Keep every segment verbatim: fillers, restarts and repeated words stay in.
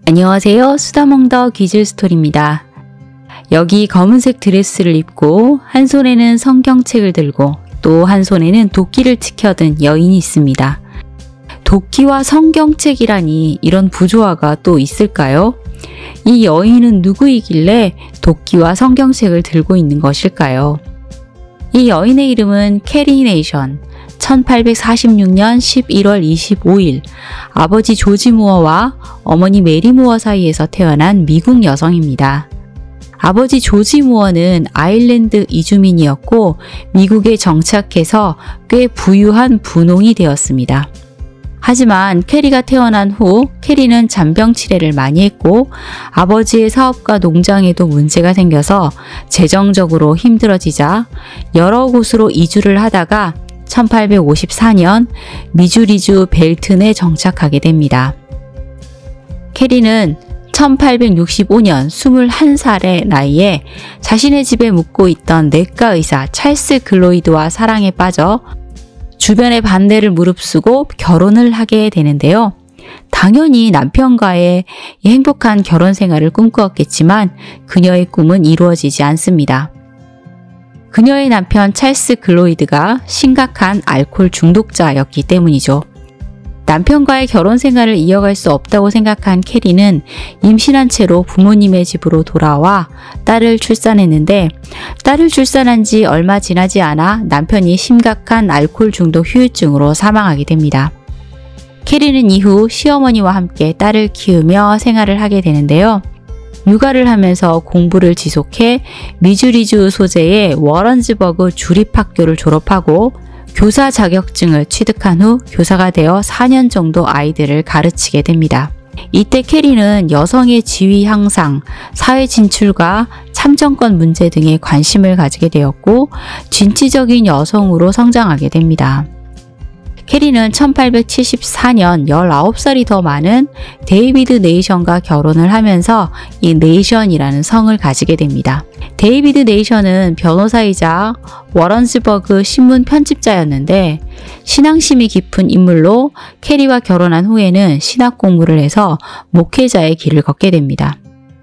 안녕하세요. 수다몽더 귀즐스토리입니다. 여기 검은색 드레스를 입고 한 손에는 성경책을 들고 또 한 손에는 도끼를 치켜든 여인이 있습니다. 도끼와 성경책이라니 이런 부조화가 또 있을까요? 이 여인은 누구이길래 도끼와 성경책을 들고 있는 것일까요? 이 여인의 이름은 캐리 네이션. 천팔백사십육 년 십일월 이십오일 아버지 조지 무어와 어머니 메리 무어 사이에서 태어난 미국 여성입니다. 아버지 조지 무어는 아일랜드 이주민이었고 미국에 정착해서 꽤 부유한 분홍이 되었습니다. 하지만 캐리가 태어난 후 캐리는 잔병 치레를 많이 했고 아버지의 사업과 농장에도 문제가 생겨서 재정적으로 힘들어지자 여러 곳으로 이주를 하다가 천팔백오십사 년 미주리주 벨튼에 정착하게 됩니다. 캐리는 천팔백육십오 년 스물한 살의 나이에 자신의 집에 묵고 있던 내과 의사 찰스 글로이드와 사랑에 빠져 주변의 반대를 무릅쓰고 결혼을 하게 되는데요. 당연히 남편과의 행복한 결혼 생활을 꿈꾸었겠지만 그녀의 꿈은 이루어지지 않습니다. 그녀의 남편 찰스 글로이드가 심각한 알코올 중독자였기 때문이죠. 남편과의 결혼 생활을 이어갈 수 없다고 생각한 캐리는 임신한 채로 부모님의 집으로 돌아와 딸을 출산했는데 딸을 출산한 지 얼마 지나지 않아 남편이 심각한 알코올 중독 후유증으로 사망하게 됩니다. 캐리는 이후 시어머니와 함께 딸을 키우며 생활을 하게 되는데요. 육아를 하면서 공부를 지속해 미주리주 소재의 워런즈버그 주립학교를 졸업하고 교사 자격증을 취득한 후 교사가 되어 사 년 정도 아이들을 가르치게 됩니다. 이때 캐리는 여성의 지위 향상, 사회 진출과 참정권 문제 등에 관심을 가지게 되었고 진취적인 여성으로 성장하게 됩니다. 캐리는 천팔백칠십사 년 열아홉 살이 더 많은 데이비드 네이션과 결혼을 하면서 이 네이션이라는 성을 가지게 됩니다. 데이비드 네이션은 변호사이자 워런즈버그 신문 편집자였는데 신앙심이 깊은 인물로 캐리와 결혼한 후에는 신학 공부를 해서 목회자의 길을 걷게 됩니다.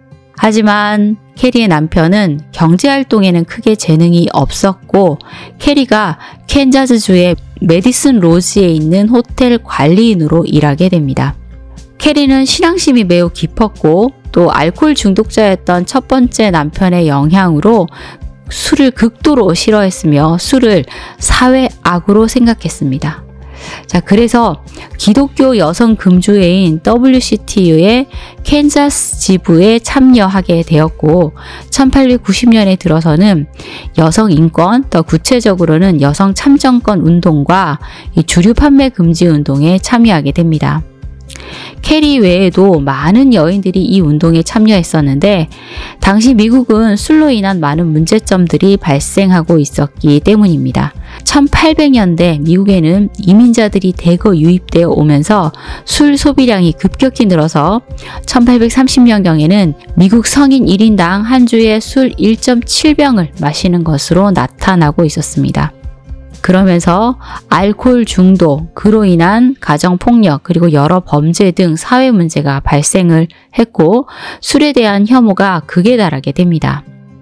하지만 캐리의 남편은 경제활동에는 크게 재능이 없었고 캐리가 캔자스주의 메디슨 로지에 있는 호텔 관리인으로 일하게 됩니다. 캐리는 신앙심이 매우 깊었고 또 알코올 중독자였던 첫 번째 남편의 영향으로 술을 극도로 싫어했으며 술을 사회악으로 생각했습니다. 자, 그래서 기독교 여성 금주회인 더블유씨티유의 캔자스 지부에 참여하게 되었고 천팔백구십 년에 들어서는 여성 인권, 더 구체적으로는 여성 참정권 운동과 이 주류 판매 금지 운동에 참여하게 됩니다. 캐리 외에도 많은 여인들이 이 운동에 참여했었는데 당시 미국은 술로 인한 많은 문제점들이 발생하고 있었기 때문입니다. 천팔백 년대 미국에는 이민자들이 대거 유입되어 오면서 술 소비량이 급격히 늘어서 천팔백삼십 년경에는 미국 성인 일 인당 한 주에 술 일 점 칠 병을 마시는 것으로 나타나고 있었습니다. 그러면서 알코올 중독, 그로 인한 가정폭력, 그리고 여러 범죄 등 사회 문제가 발생을 했고 술에 대한 혐오가 극에 달하게 됩니다.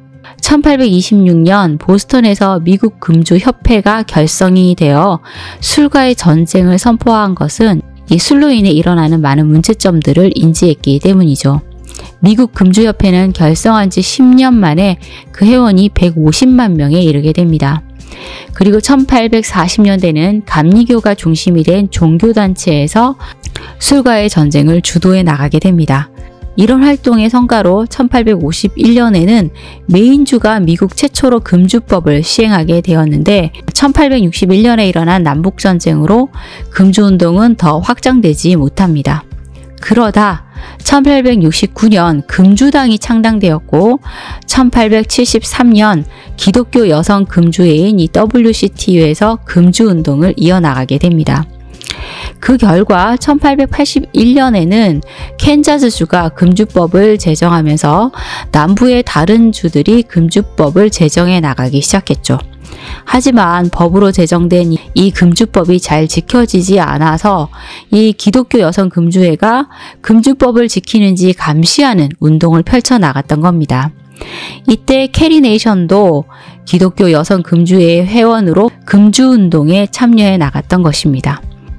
천팔백이십육 년 보스턴에서 미국 금주협회가 결성이 되어 술과의 전쟁을 선포한 것은 이 술로 인해 일어나는 많은 문제점들을 인지했기 때문이죠. 미국 금주협회는 결성한 지 십 년 만에 그 회원이 백오십만 명에 이르게 됩니다. 그리고 천팔백사십 년대는 감리교가 중심이 된 종교단체에서 술과의 전쟁을 주도해 나가게 됩니다. 이런 활동의 성과로 천팔백오십일 년에는 메인주가 미국 최초로 금주법을 시행하게 되었는데 천팔백육십일 년에 일어난 남북전쟁으로 금주운동은 더 확장되지 못합니다. 그러다 천팔백육십구 년 금주당이 창당되었고 천팔백칠십삼 년 기독교 여성 금주회인 이 더블유씨티유에서 금주운동을 이어나가게 됩니다. 그 결과 천팔백팔십일 년에는 캔자스주가 금주법을 제정하면서 남부의 다른 주들이 금주법을 제정해 나가기 시작했죠. 하지만 법으로 제정된 이 금주법이 잘 지켜지지 않아서 이 기독교 여성 금주회가 금주법을 지키는지 감시하는 운동을 펼쳐 나갔던 겁니다. 이때 캐리 네이션도 기독교 여성 금주회의 회원으로 금주운동에 참여해 나갔던 것입니다.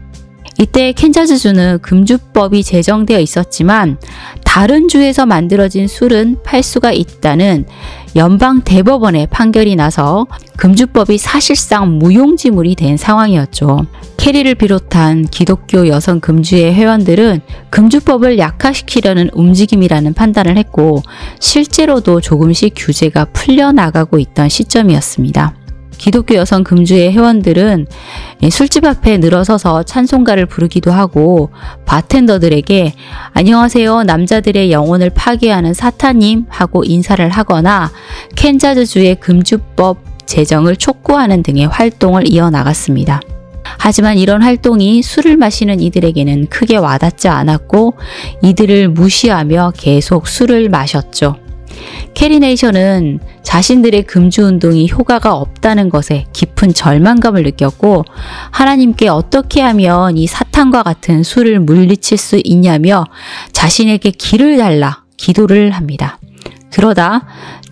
이때 캔자스주는 금주법이 제정되어 있었지만 다른 주에서 만들어진 술은 팔 수가 있다는 연방 대법원의 판결이 나서 금주법이 사실상 무용지물이 된 상황이었죠. 캐리를 비롯한 기독교 여성 금주회 회원들은 금주법을 약화시키려는 움직임이라는 판단을 했고 실제로도 조금씩 규제가 풀려나가고 있던 시점이었습니다. 기독교 여성 금주회 회원들은 술집 앞에 늘어서서 찬송가를 부르기도 하고 바텐더들에게 안녕하세요 남자들의 영혼을 파괴하는 사탄님 하고 인사를 하거나 캔자스주의 금주법 제정을 촉구하는 등의 활동을 이어나갔습니다. 하지만 이런 활동이 술을 마시는 이들에게는 크게 와닿지 않았고 이들을 무시하며 계속 술을 마셨죠. 캐리 네이션은 자신들의 금주운동이 효과가 없다는 것에 깊은 절망감을 느꼈고 하나님께 어떻게 하면 이 사탄과 같은 술을 물리칠 수 있냐며 자신에게 길을 달라 기도를 합니다. 그러다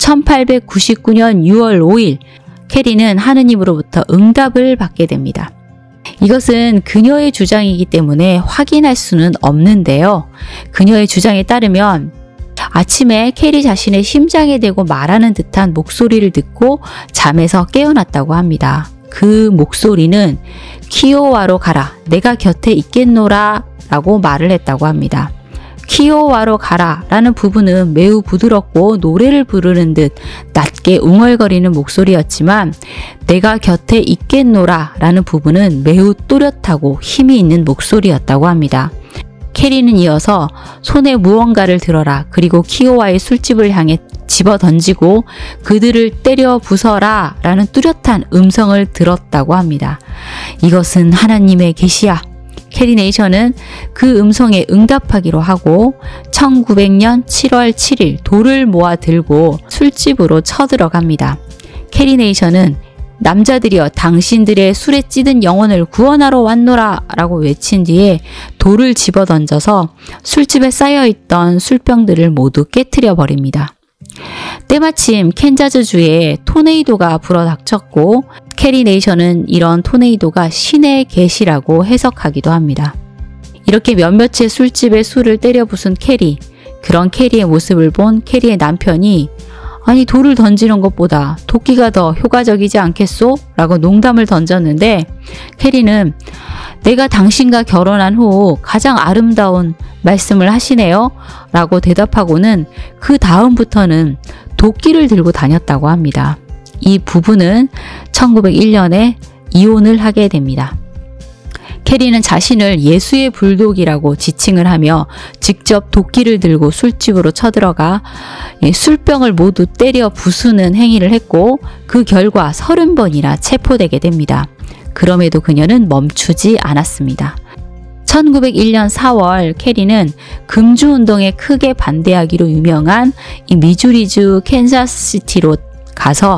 천팔백구십구 년 유월 오일 캐리는 하느님으로부터 응답을 받게 됩니다. 이것은 그녀의 주장이기 때문에 확인할 수는 없는데요. 그녀의 주장에 따르면 아침에 캐리 자신의 심장에 대고 말하는 듯한 목소리를 듣고 잠에서 깨어났다고 합니다. 그 목소리는 키오와로 가라 내가 곁에 있겠노라 라고 말을 했다고 합니다. 키오와로 가라 라는 부분은 매우 부드럽고 노래를 부르는 듯 낮게 웅얼거리는 목소리였지만 내가 곁에 있겠노라 라는 부분은 매우 또렷하고 힘이 있는 목소리였다고 합니다. 캐리는 이어서 손에 무언가를 들어라 그리고 키오와의 술집을 향해 집어 던지고 그들을 때려 부숴라 라는 뚜렷한 음성을 들었다고 합니다. 이것은 하나님의 계시야. 캐리 네이션은 그 음성에 응답하기로 하고 천구백 년 칠월 칠일 돌을 모아 들고 술집으로 쳐들어갑니다. 캐리 네이션은 남자들이여 당신들의 술에 찌든 영혼을 구원하러 왔노라 라고 외친 뒤에 돌을 집어 던져서 술집에 쌓여있던 술병들을 모두 깨트려 버립니다. 때마침 캔자스주에 토네이도가 불어닥쳤고 캐리 네이션은 이런 토네이도가 신의 계시라고 해석하기도 합니다. 이렇게 몇몇의 술집에 술을 때려 부순 캐리, 그런 캐리의 모습을 본 캐리의 남편이 아니 돌을 던지는 것보다 도끼가 더 효과적이지 않겠소? 라고 농담을 던졌는데 캐리는 내가 당신과 결혼한 후 가장 아름다운 말씀을 하시네요 라고 대답하고는 그 다음부터는 도끼를 들고 다녔다고 합니다. 이 부부는 천구백일 년에 이혼을 하게 됩니다. 캐리는 자신을 예수의 불독이라고 지칭을 하며 직접 도끼를 들고 술집으로 쳐들어가 술병을 모두 때려 부수는 행위를 했고 그 결과 서른 번이나 체포되게 됩니다. 그럼에도 그녀는 멈추지 않았습니다. 천구백일 년 사월 캐리는 금주운동에 크게 반대하기로 유명한 이 미주리주 캔자스시티로 가서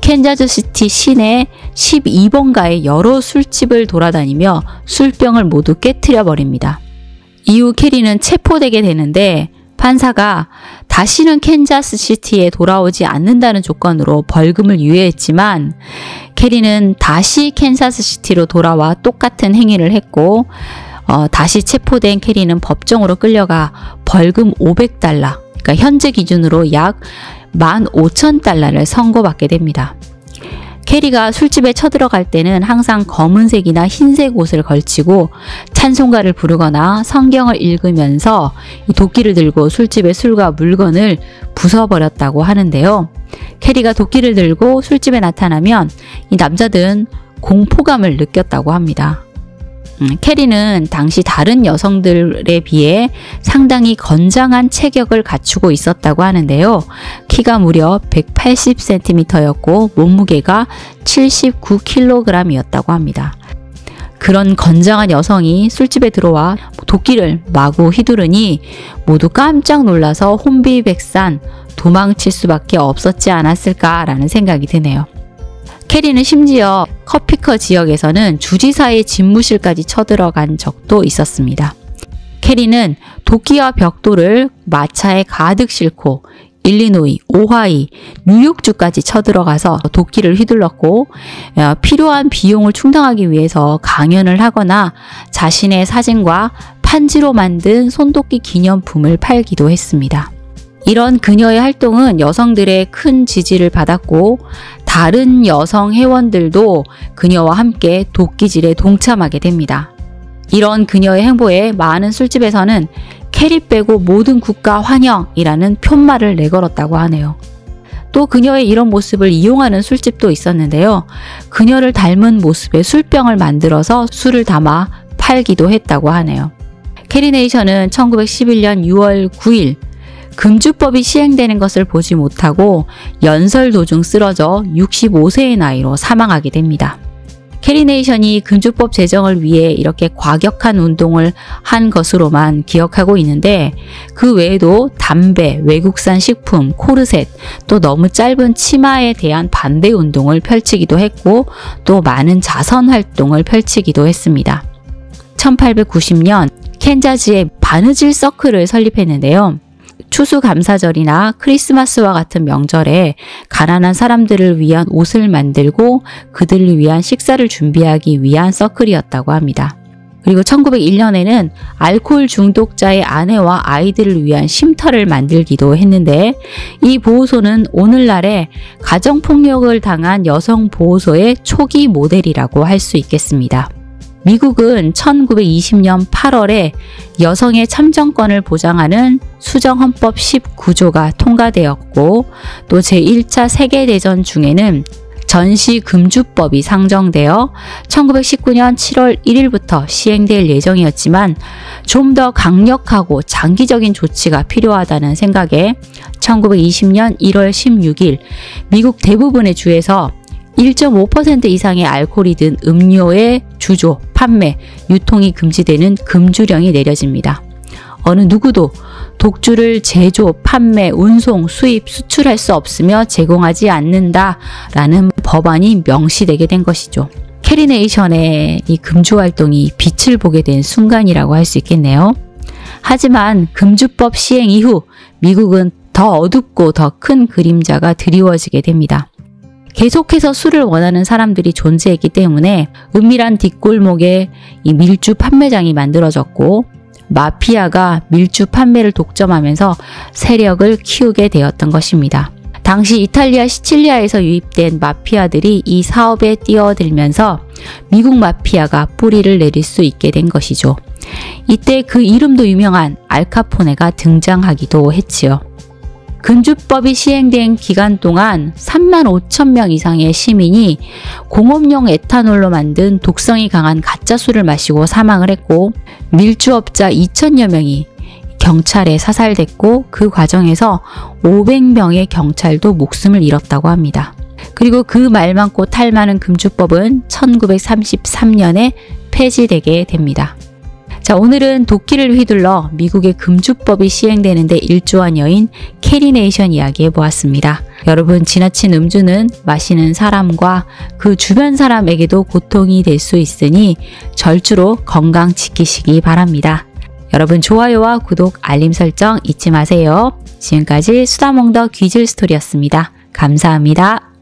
캔자스시티 시내 십이 번가의 여러 술집을 돌아다니며 술병을 모두 깨트려 버립니다. 이후 캐리는 체포되게 되는데 판사가 다시는 캔자스시티에 돌아오지 않는다는 조건으로 벌금을 유예했지만 캐리는 다시 캔자스시티로 돌아와 똑같은 행위를 했고 어, 다시 체포된 캐리는 법정으로 끌려가 벌금 오백 달러, 그러니까 현재 기준으로 약 만 오천 달러를 선고받게 됩니다. 캐리가 술집에 쳐들어갈 때는 항상 검은색이나 흰색 옷을 걸치고 찬송가를 부르거나 성경을 읽으면서 이 도끼를 들고 술집의 술과 물건을 부숴버렸다고 하는데요. 캐리가 도끼를 들고 술집에 나타나면 이 남자들은 공포감을 느꼈다고 합니다. 음, 캐리는 당시 다른 여성들에 비해 상당히 건장한 체격을 갖추고 있었다고 하는데요. 키가 무려 백팔십 센티미터였고 몸무게가 칠십구 킬로그램이었다고 합니다. 그런 건장한 여성이 술집에 들어와 도끼를 마구 휘두르니 모두 깜짝 놀라서 혼비백산 도망칠 수밖에 없었지 않았을까라는 생각이 드네요. 캐리는 심지어 커피커 지역에서는 주지사의 집무실까지 쳐들어간 적도 있었습니다. 캐리는 도끼와 벽돌을 마차에 가득 싣고 일리노이, 오하이, 뉴욕주까지 쳐들어가서 도끼를 휘둘렀고 필요한 비용을 충당하기 위해서 강연을 하거나 자신의 사진과 판지로 만든 손도끼 기념품을 팔기도 했습니다. 이런 그녀의 활동은 여성들의 큰 지지를 받았고 다른 여성 회원들도 그녀와 함께 도끼질에 동참하게 됩니다. 이런 그녀의 행보에 많은 술집에서는 캐리 빼고 모든 국가 환영이라는 푯말을 내걸었다고 하네요. 또 그녀의 이런 모습을 이용하는 술집도 있었는데요. 그녀를 닮은 모습의 술병을 만들어서 술을 담아 팔기도 했다고 하네요. 캐리 네이션은 천구백십일 년 유월 구일 금주법이 시행되는 것을 보지 못하고 연설 도중 쓰러져 육십오 세의 나이로 사망하게 됩니다. 캐리 네이션이 금주법 제정을 위해 이렇게 과격한 운동을 한 것으로만 기억하고 있는데 그 외에도 담배, 외국산 식품, 코르셋, 또 너무 짧은 치마에 대한 반대 운동을 펼치기도 했고 또 많은 자선 활동을 펼치기도 했습니다. 천팔백구십 년 캔자스에 바느질 서클을 설립했는데요. 추수감사절이나 크리스마스와 같은 명절에 가난한 사람들을 위한 옷을 만들고 그들을 위한 식사를 준비하기 위한 서클이었다고 합니다. 그리고 천구백일 년에는 알코올 중독자의 아내와 아이들을 위한 쉼터를 만들기도 했는데 이 보호소는 오늘날의 가정폭력을 당한 여성 보호소의 초기 모델이라고 할 수 있겠습니다. 미국은 천구백이십 년 팔월에 여성의 참정권을 보장하는 수정헌법 십구 조가 통과되었고 또 제일 차 세계대전 중에는 전시금주법이 상정되어 천구백십구 년 칠월 일일부터 시행될 예정이었지만 좀 더 강력하고 장기적인 조치가 필요하다는 생각에 천구백이십 년 일월 십육일 미국 대부분의 주에서 일 점 오 퍼센트 이상의 알코올이 든 음료의 주조, 판매, 유통이 금지되는 금주령이 내려집니다. 어느 누구도 독주를 제조, 판매, 운송, 수입, 수출할 수 없으며 제공하지 않는다라는 법안이 명시되게 된 것이죠. 캐리 네이션의 이 금주 활동이 빛을 보게 된 순간이라고 할 수 있겠네요. 하지만 금주법 시행 이후 미국은 더 어둡고 더 큰 그림자가 드리워지게 됩니다. 계속해서 술을 원하는 사람들이 존재했기 때문에 은밀한 뒷골목에 이 밀주 판매장이 만들어졌고 마피아가 밀주 판매를 독점하면서 세력을 키우게 되었던 것입니다. 당시 이탈리아 시칠리아에서 유입된 마피아들이 이 사업에 뛰어들면서 미국 마피아가 뿌리를 내릴 수 있게 된 것이죠. 이때 그 이름도 유명한 알카포네가 등장하기도 했지요. 금주법이 시행된 기간 동안 삼만 오천 명 이상의 시민이 공업용 에탄올로 만든 독성이 강한 가짜술을 마시고 사망을 했고 밀주업자 이천여 명이 경찰에 사살됐고 그 과정에서 오백 명의 경찰도 목숨을 잃었다고 합니다. 그리고 그 말 많고 탈 많은 금주법은 천구백삼십삼 년에 폐지되게 됩니다. 자, 오늘은 도끼를 휘둘러 미국의 금주법이 시행되는데 일조한 여인 캐리 네이션 이야기해 보았습니다. 여러분, 지나친 음주는 마시는 사람과 그 주변 사람에게도 고통이 될 수 있으니 절주로 건강 지키시기 바랍니다. 여러분, 좋아요와 구독, 알림 설정 잊지 마세요. 지금까지 수다몽더 귀즐 스토리였습니다. 감사합니다.